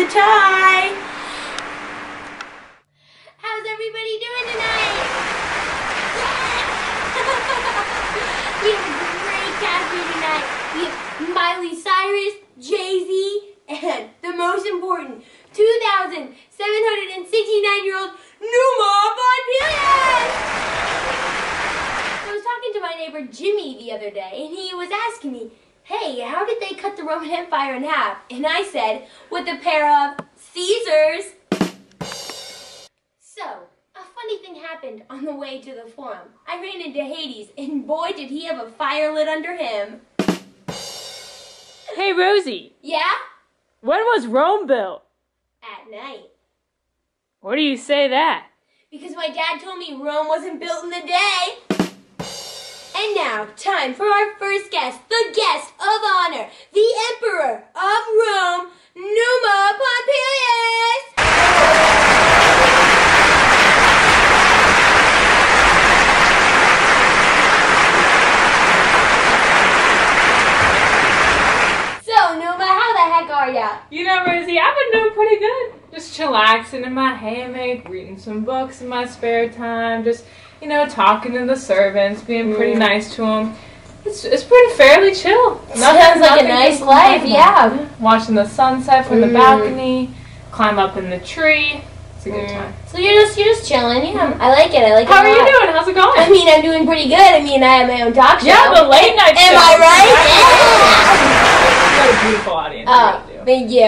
the tie. How's everybody doing tonight? We have a great cast here tonight. We have Miley Cyrus, Jay-Z, and the most important, 2,769-year-old Numa Pompilius! I was talking to my neighbor Jimmy the other day, and he was asking me, hey, how did they cut the Roman Empire in half? And I said, with a pair of Caesars. So, a funny thing happened on the way to the forum. I ran into Hades, and boy did he have a fire lit under him. Hey, Rosie. Yeah? When was Rome built? At night. What do you say that? Because my dad told me Rome wasn't built in the day. And now, time for our first guest, the guest of honor, the Emperor of Rome, Numa Pompilius! So, Numa, how the heck are ya? You know, Rosie, I've been doing pretty good. Just chillaxing in my hammock, reading some books in my spare time, just, you know, talking to the servants, being pretty nice to them. It's pretty fairly chill. Sounds like a nice life, yeah. Watching the sunset from the balcony, climb up in the tree. It's a good time. So you're just chilling, yeah. I like it. How are you doing? How's it going? I mean, I'm doing pretty good. I mean, I have my own talk show. Yeah, the late night show. Am I right? You got a beautiful audience. Oh, thank you.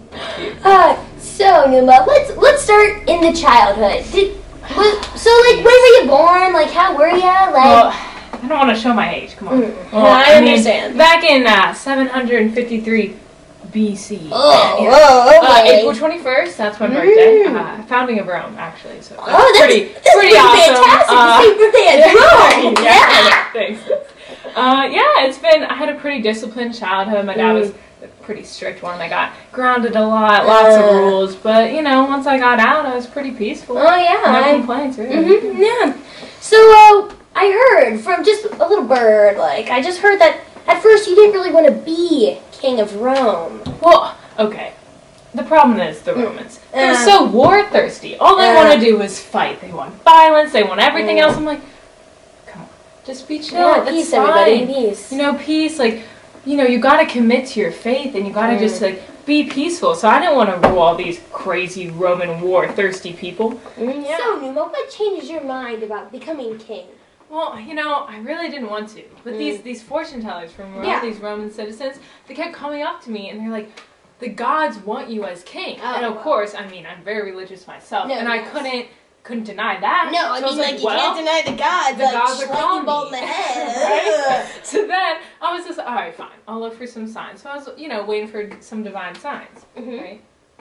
So Numa, let's start in the childhood. When were you born? Like, how were you? Well, I don't want to show my age. Come on. Well, I understand. Back in 753 BC. Okay. April 21st. That's my birthday. Founding of Rome, actually. So that's pretty fantastic. awesome. The same birthday as Rome. Yeah. Thanks. It's been. I had a pretty disciplined childhood. My dad was a pretty strict one. I got grounded a lot, lots of rules. But you know, once I got out, I was pretty peaceful. Oh yeah. No complaints, really. Yeah. So I heard from just a little bird. Like, I just heard that at first you didn't really want to be king of Rome. Well, okay. The problem is the Romans. They're so war thirsty. All they want to do is fight. They want violence. They want everything else. I'm like, come on, just be chill. Yeah, peace, everybody. Peace. You know, peace. Like, you know, you got to commit to your faith, and you got to just like be peaceful. So I didn't want to rule all these crazy Roman war thirsty people. Yeah. So Numa, what changes your mind about becoming king? Well, you know, I really didn't want to. But these fortune tellers from Rome, these Roman citizens, they kept coming up to me, and they're like, the gods want you as king. And of course, I mean, I'm very religious myself, and I couldn't deny that. No, I mean, like, you can't deny the gods. The gods are calling bolt in the head. Right? So then, I was just, all right, fine, I'll look for some signs. So I was, you know, waiting for some divine signs, right?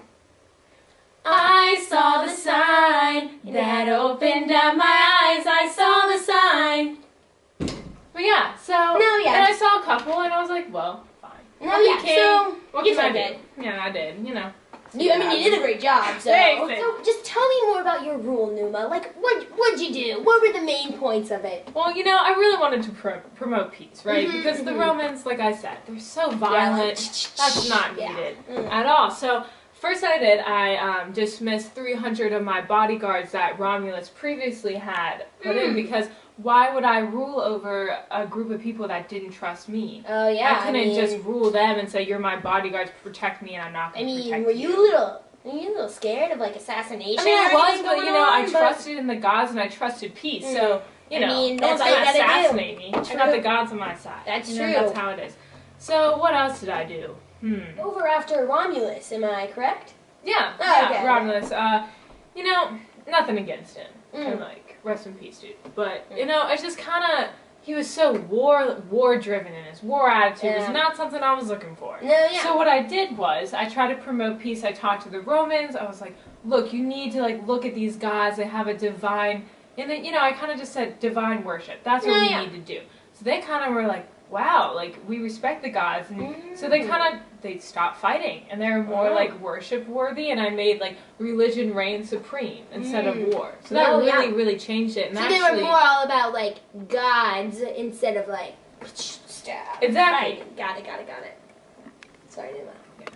I saw the sign that opened up my eyes. I saw the sign. But yeah, so and I saw a couple, and I was like, well, fine. So what you can I did. do? Yeah, I did. You know. You did a great job. So, Thanks. So just tell me more about your rule, Numa. Like, what'd you do? What were the main points of it? Well, you know, I really wanted to promote peace, right? Because the Romans, like I said, they're so violent. That's not needed at all. So first I did, I dismissed 300 of my bodyguards that Romulus previously had put in, because why would I rule over a group of people that didn't trust me? Oh yeah, I couldn't just rule them and say, you're my bodyguards, protect me, and I'm not going to protect you. Were you a little scared of like assassination? I mean, I was, but you know, I trusted in the gods and I trusted peace. So you know, no one's going to assassinate me. I got the gods on my side. That's true. That's how it is. So what else did I do? Over after Romulus, am I correct? Yeah, okay. Romulus. You know, nothing against him. And like, rest in peace, dude. But you know, it's just kind of, he was so war driven, and his war attitude was not something I was looking for. So what I did was, I tried to promote peace. I talked to the Romans. I was like, look, you need to like look at these gods. They have a divine, and then, you know, I kind of just said divine worship. That's what we need to do. So they kind of were like, wow, like, we respect the gods. And so they stopped fighting, and they're more like worship worthy, and I made like religion reign supreme instead of war. So that really changed it. And so they were more all about like gods instead of like stab. Exactly. Got it. Sorry, Numa.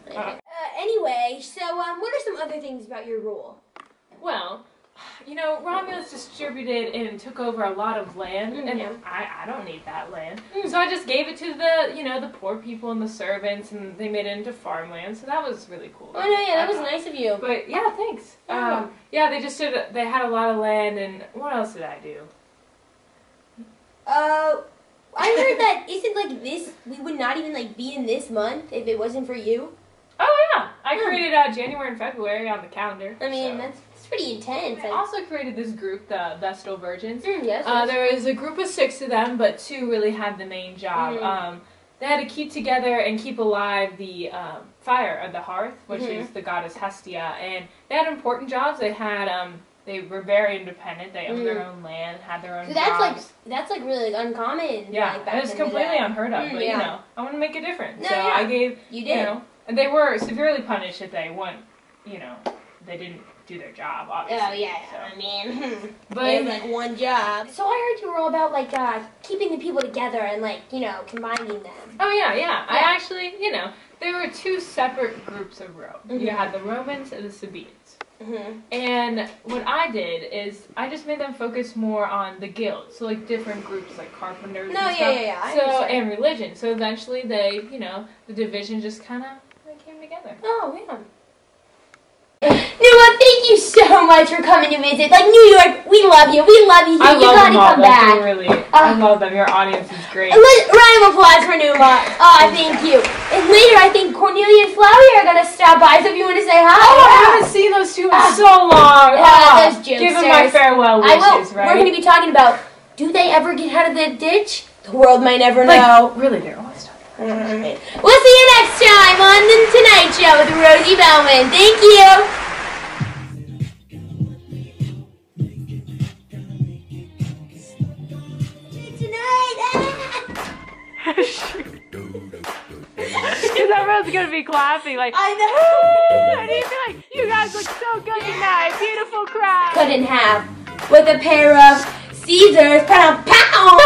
Anyway, so what are some other things about your rule? Well, you know, Romulus distributed and took over a lot of land, and I don't need that land. So I just gave it to the, you know, the poor people and the servants, and they made it into farmland, so that was really cool. Oh, no, yeah, that was nice of you. But, yeah, thanks. Yeah, they had a lot of land, and what else did I do? I heard that, isn't, like, this, we would not even, like, be in this month if it wasn't for you. Oh, yeah. I created January and February on the calendar. I mean, that's pretty intense. I also created this group, the Vestal Virgins. Yes. There was a group of 6 of them, but 2 really had the main job. They had to keep together and keep alive the fire of the hearth, which is the goddess Hestia, and they had important jobs. They had they were very independent. They owned their own land, had their own jobs. That's like really uncommon. Yeah, like, back it was in the completely day. unheard of. But you know, I want to make a difference. No, so I gave you know, and they were severely punished if they weren't, you know, they didn't do their job, obviously. Oh, yeah, so. I mean, but they have, like, one job. So I heard you were all about, like, keeping the people together and, like, you know, combining them. Oh, yeah. I actually, you know, there were 2 separate groups of Rome. You had the Romans and the Sabines. And what I did is I just made them focus more on the guilds, so like different groups like carpenters and stuff. Yeah. And religion. So eventually they, you know, the division just kind of came together. Oh, yeah. Numa, thank you so much for coming to visit. Like, New York, we love you. We love you here. You gotta come back. I love them. Your audience is great. Round of applause for Numa. Oh, thank you. And later, I think Cornelia and Flowey are gonna stop by, so if you want to say hi. Oh, I haven't seen those 2 in so long. Those jokesters. Give them my farewell wishes, I will. right? We're gonna be talking about, do they ever get out of the ditch? The world might never know. Really, they're always talking. Alright. We'll see you next time on The Tonight Show with Rosie Bellman. Thank you. Everyone's gonna be clapping like I know. and you'd be like, you guys look so good tonight, beautiful crowd. Cut in half with a pair of Caesars. Pow pow.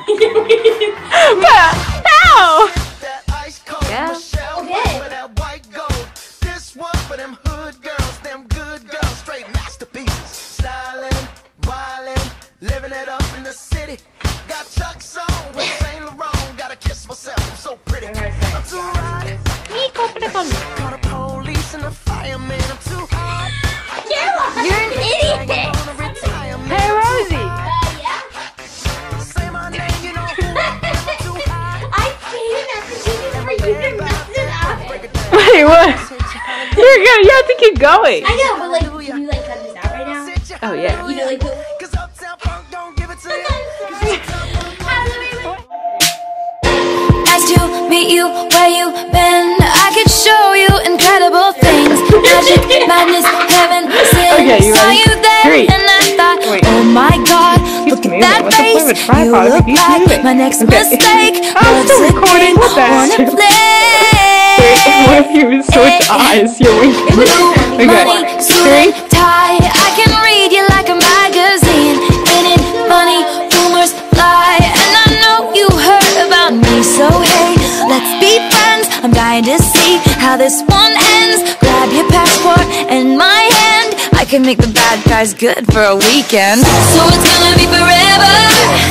Pow. Yeah. Okay. This one for them hood girls, them good girls, straight masterpieces. Stylin', wildin', living it up in the city. Got Chuck's on with Saint Laurent. Gotta kiss myself, I'm so pretty. I'm too hot. Call the police and the fireman. I'm too hot. You're an idiot. Hey Rosie. Yeah. Say my name, you know who I am. I'm too hot. I came after for you to mess it up. Wait, what? You're good. You have to keep going. I know, but like, can you like cut this out right now? Oh yeah. You know, like the. Cause Uptown Funk don't give it to you. Nice to meet you, where you been? I could show you incredible things. Magic, madness, heaven, sin. Okay, you Saw ready? you there 3. and I thought, Wait. oh my God, look at that What's the point of a face. tripod You if it look keeps like moving? my next Okay. mistake. I'm still recording with that. Wanna Wait, play? what if you switch eyes? You're winking. Blue, money, Okay. suit and tie. I can read you like a magazine. Ain't it funny? Rumors fly, and I know you heard about me. So hey, let's be friends. I'm dying to see how this one ends. Grab your passport and my hand. I can make the bad guys good for a weekend. So it's gonna be forever.